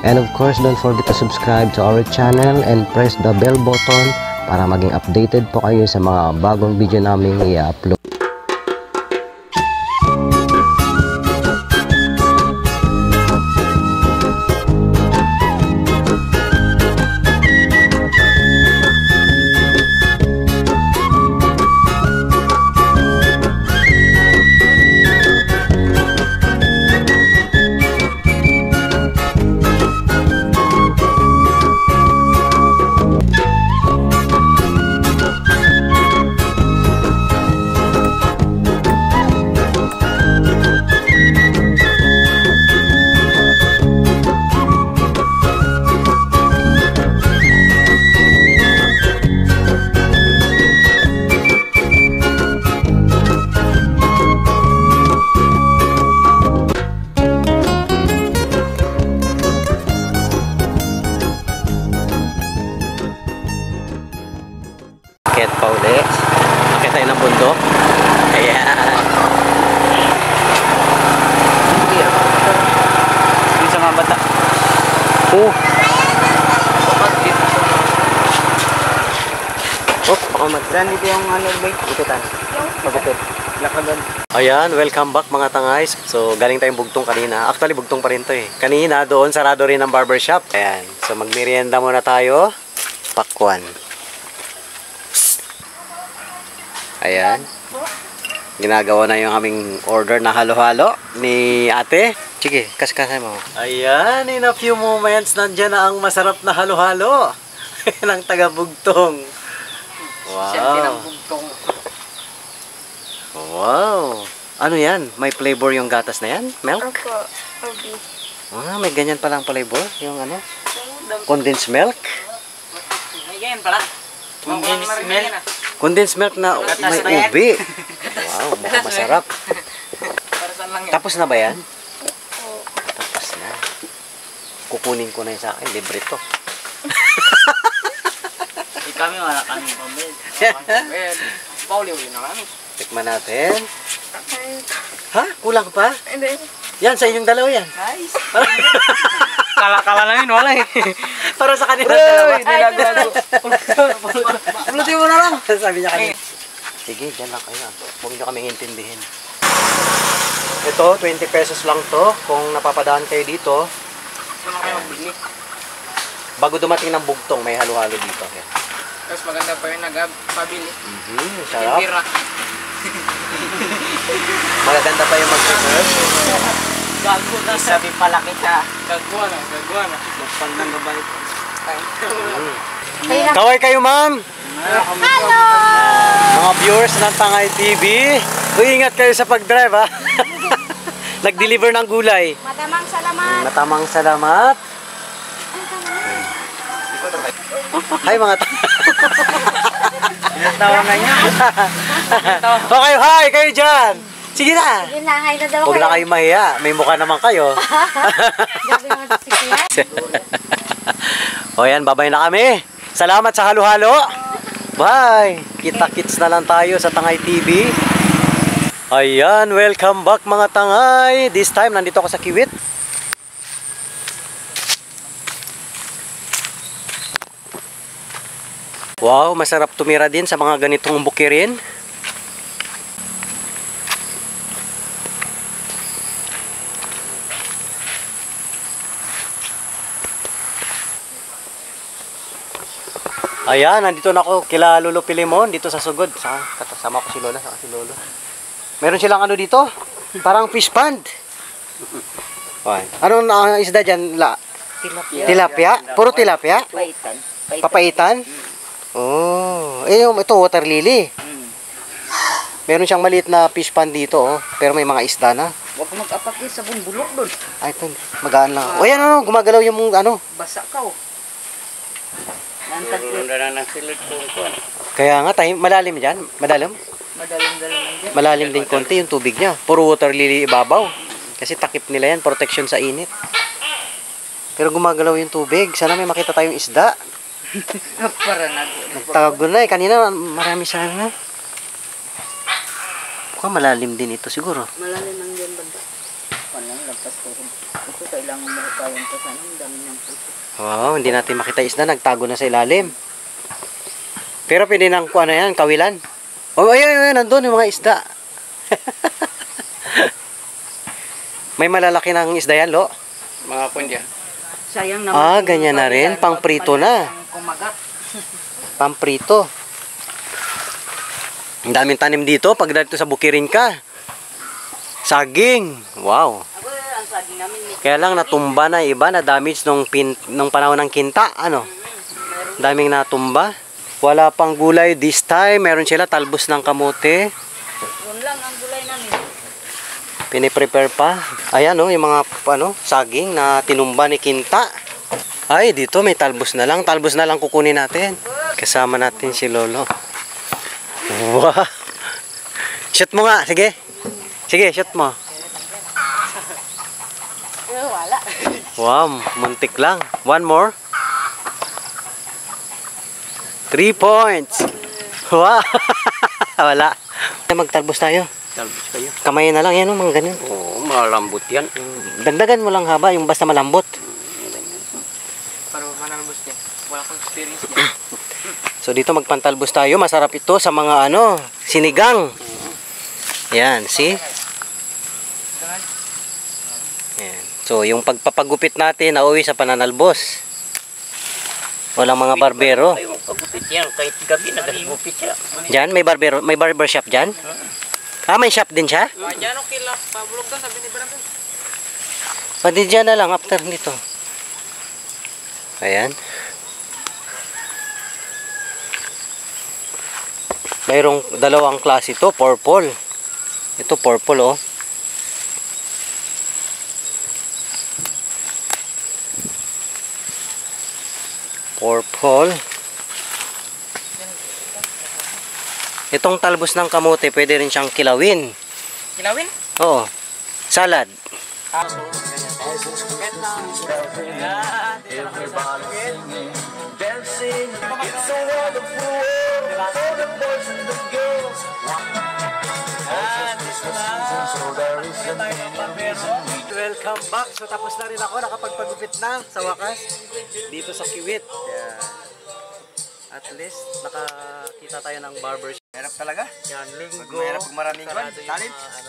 And of course, don't forget to subscribe to our channel and press the bell button para maging updated po kayo sa mga bagong video namin i-upload. Akit pa ulit. Akit tayo ng bundok. Ayan. Bisa mga bata. Oh, baka magdan dito yung ano ba? Ikutan. Pagupit. Lakadan. Ayan, welcome back mga tangays. So, galing tayong bugtong kanina. Actually, bugtong pa rin to eh. Kanina, doon sarado rin ang barbershop. Ayan. So, magmerienda muna tayo. Pakwan. Ayan. Ginagawa na yung aming order na halo-halo ni ate. Sige, kas-kasay mo. Ayan, in a few moments, nandyan na ang masarap na halo-halo ng taga-bugtong. Wow. Wow. Ano yan? May flavor yung gatas na yan? Milk? Ah, may ganyan palang flavor? Yung ano? Condensed milk? May ganyan pala. Condensed milk. Condensed milk na may ube. Wow, mukhang masarap. Tapos na ba yan? Tapos na. Kukunin ko na yun sa akin. Libre to. Kami wala kami pambed. Pauli-uli na kami. Tikman natin. Ha? Kulang pa? Hindi. Yan, sa inyong dalawa yan. Nice. Kala-kala namin wala eh. Para sa kanila dalawa. Pulutin mo na lang. Sabi niya kanina. Sige, dyan lang kayo. Huwag niyo kaming intindihin. Ito, 20 pesos lang to. Kung napapadaan kayo dito. Saan kayo magbili? Bago dumating ng bugtong, may halo-halo dito. Yan. Tapos maganda pa yung nagpabili. Sarap. Tindira. Magaganda pa yung mag-serve. Gago na. Sabi pala kita. Gagawa na. Magpang nang gabalik. Kaway kayo, ma'am. Hello! Mga viewers ng Tangay TV. Ingat kayo sa pag-drive, ha? Nag-deliver ng gulay. Matamang salamat. Matamang salamat. Hi, mga Tawanan niya. Okay, hi kayo dyan. Sige na. Yun na, hi na daw Huwag na kayo mahiya. May mukha naman kayo. Gabi naman si Kuya. O yan, babay na kami. Salamat sa halo-halo. Bye. Kita-kits na lang tayo sa Tangay TV. Ayan, welcome back mga Tangay. This time, nandito ako sa Kiwit. Wow, masarap tumira din sa mga ganitong bukirin. Ayan, nandito na ako kila Lolo Pilimon dito sa Sugod. Kasama ko si Lola, si Lolo. Meron silang ano dito? Parang fish pond. Anong isda dyan? Tilapia? Puro tilapia? Papaitan. Papaitan? Oh, ito water lily. Meron siyang maliit na fish pond dito, oh, pero may mga isda na. Huwag ka mag-apak sa bulok doon. Ay, ito, magaan lang. O yan, ano, gumagalaw yung ano. Basa ka oh. Kaya nga, malalim dyan. Madalim? Madalim-dalim. Malalim din konti yung tubig niya. Puro water lily ibabaw. Kasi takip nila yan, protection sa init. Pero gumagalaw yung tubig. Sana may makita tayong isda. Para Nagtago na eh. Kanina marami sana. Mukhang malalim din ito siguro. malalim ang dyan banda. lang, lampas ko. Ito, kailangan mo pa yung kasana. Ang dami ng puso. Wow, hindi natin makita isda. Nagtago na sa ilalim. Pero pwede nang ano yan, kawilan. Oh, ayun, nandun yung mga isda. May malalaki ng isda yan, Lo? Mga kundya. Sayang Ganyan na rin. Pang-prito na. Kumagat. Pamprito. Ang daming tanim dito. Pag dito sa Bukirin ka. Saging. Wow. Ang saging namin. Kaya lang natumba na iba na damage nung panahon ng kinta. Ano? Daming natumba. Wala pang gulay this time. Meron sila talbos ng kamote. Yun lang ang gulay namin. Piniprepare pa. Ayan oh, yung mga saging na tinumba ni kinta. Ay, dito may talbos na lang. Talbos na lang kukunin natin. Kasama natin si Lolo. Wow. Shoot mo nga. Sige. Sige, shoot mo. Wala. Wow, muntik lang. One more. 3 points. Wow. Wala. Magtalbos tayo. Talbos kayo. Kamay na lang yan, mga ganyan. Oo, malambot yan. Dagdagan mo lang haba, yung basta malambot. Para manalbos niya. Wala kang experience niya. So dito magpantalbos tayo. Masarap ito sa mga sinigang. Yan, see? Yan. So yung pagpapagupit natin, nauwi sa pananalbos. Walang mga barbero. Ay, pagupit yan. Kahit gabi, nagagupit siya. Diyan, may barbero, may barber shop diyan? May shop din siya? Diyan okay lang. Pabulog ka, sabi ni Brandon. Pwede dyan na lang after nito. Ayan. Mayroong dalawang klase ito, purple. Ito purple oh. Purple. Itong talbos ng kamote, pwede rin siyang kilawin. Kilawin? Oo. Salad. Welcome back. So tapos na rin ako, nakapagpagupit na sa wakas dito sa Kiwit. Yeah. At least nakakita tayo ng barbershop. Hirap talaga. Yan, linggo. Mahirap pag maraming sarado yung talent. mga,